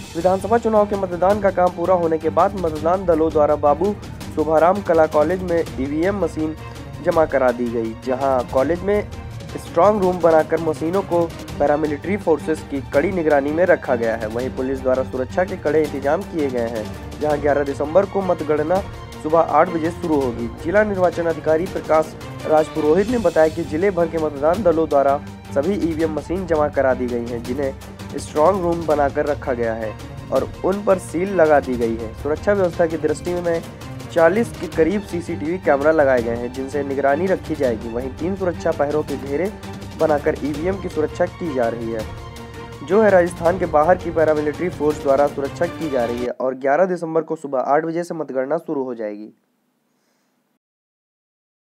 विधानसभा चुनाव के मतदान का काम पूरा होने के बाद मतदान दलों द्वारा बाबू शुभाराम कला कॉलेज में ईवीएम मशीन जमा करा दी गई, जहां कॉलेज में स्ट्रांग रूम बनाकर मशीनों को पैरामिलिट्री फोर्सेस की कड़ी निगरानी में रखा गया है। वहीं पुलिस द्वारा सुरक्षा के कड़े इंतजाम किए गए हैं, जहां 11 दिसंबर को मतगणना सुबह 8 बजे शुरू होगी। जिला निर्वाचन अधिकारी प्रकाश राज पुरोहित ने बताया कि जिले भर के मतदान दलों द्वारा सभी ईवीएम मशीन जमा करा दी गई हैं, जिन्हें स्ट्रांग रूम बनाकर रखा गया है और उन पर सील लगा दी गई है। सुरक्षा व्यवस्था की दृष्टि में 40 के करीब सीसीटीवी कैमरा लगाए गए हैं, जिनसे निगरानी रखी जाएगी। वहीं 3 सुरक्षा पहरों के घेरे बनाकर ईवीएम की सुरक्षा की जा रही है, जो है राजस्थान के बाहर की पैरामिलिट्री फोर्स द्वारा सुरक्षा की जा रही है और 11 दिसंबर को सुबह 8 बजे से मतगणना शुरू हो जाएगी।